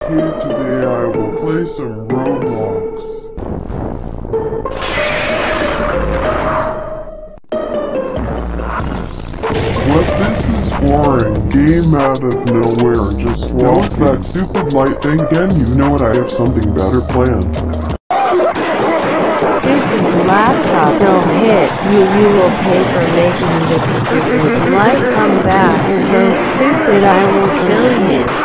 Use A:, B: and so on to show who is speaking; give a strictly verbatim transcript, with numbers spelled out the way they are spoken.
A: Okay, today I will play some Roblox. What this is boring. Game out of nowhere, just walk. No, that stupid light thing again. You know what, I have something better planned.
B: Stupid laptop, don't hit you, you will pay for making this stupid light come back. So stupid, I will kill you.